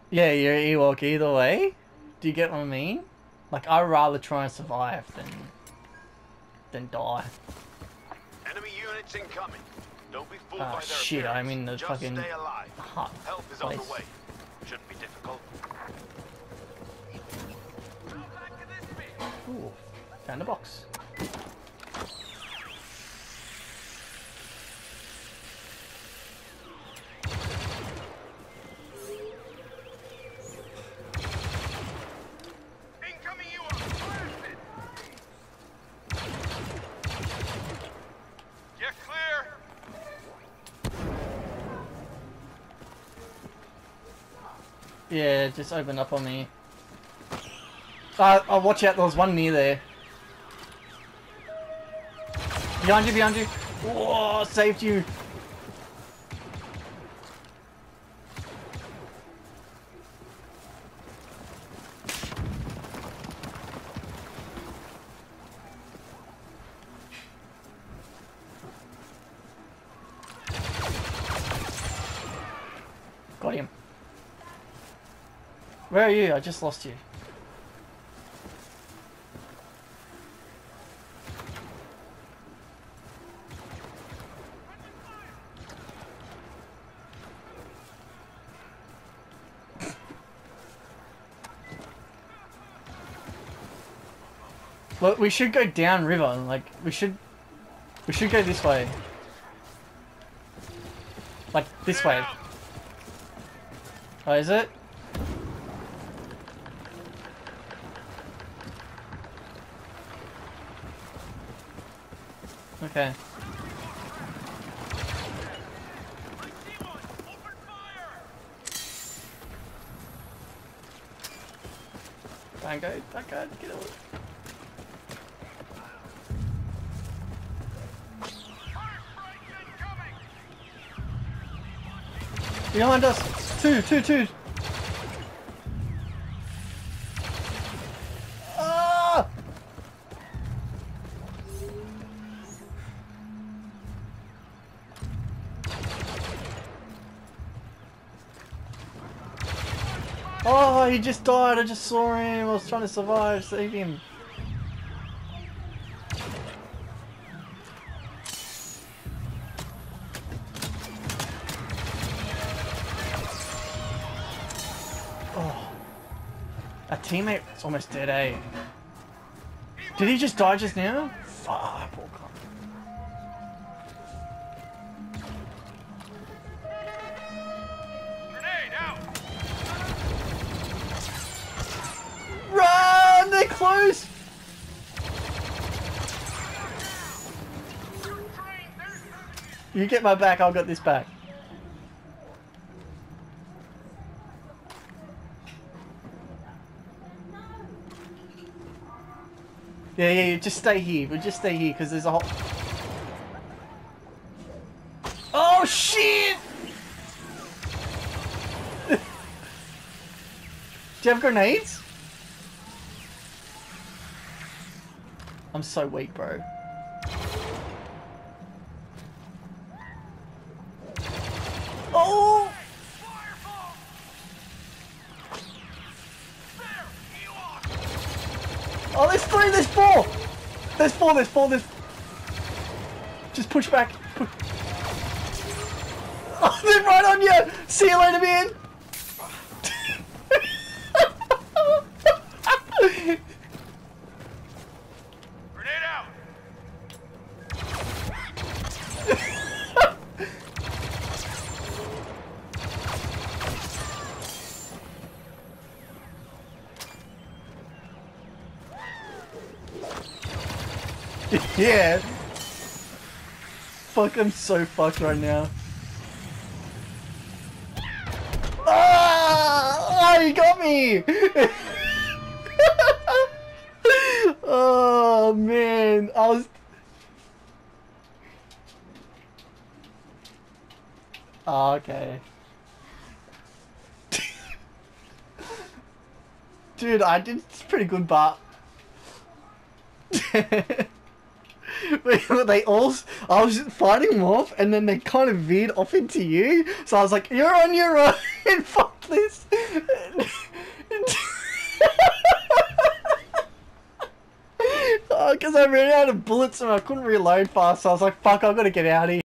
Yeah, you're Ewok either way. Do you get what I mean? Like, I'd rather try and survive than die. Enemy units incoming. Don't be fooled by their Shit, appearance. I'm in the Just fucking stay alive. hut Help is place. on the way. Shouldn't be difficult. Ooh, found a box. Incoming Ewok! Blasted! You're clear! Yeah, just opened up on me. Oh, watch out, there was one near there. Behind you, behind you. Whoa, saved you. Got him. Where are you? I just lost you. Look, we should go down river. Like, we should go this way. Like, this way. Oh, is it? Okay. Don't go, get away. Behind us! Two! Ah! Oh, he just died. I just saw him. I was trying to survive. Save him. Oh. Our teammate's almost dead, eh? Did he just die just now? Fuck, poor guy. Run! They're close! You get my back, I'll get this back. Yeah, just stay here. We'll just stay here, because there's a whole... Oh, shit! Do you have grenades? I'm so weak, bro. Oh! Oh, there's three, there's four! There's four. Just push back. Push. Oh, they're right on you! See you later, man! Grenade out! Yeah. Fuck, I'm so fucked right now. Ah! Oh, you got me! Oh, man. I was... Oh, okay. Dude, I did pretty good, but... They all... I was fighting them off, and then they kind of veered off into you. So I was like, you're on your own. Fuck Please. Oh, because I ran out of bullets and I couldn't reload fast, so I was like, fuck, I've got to get out of here.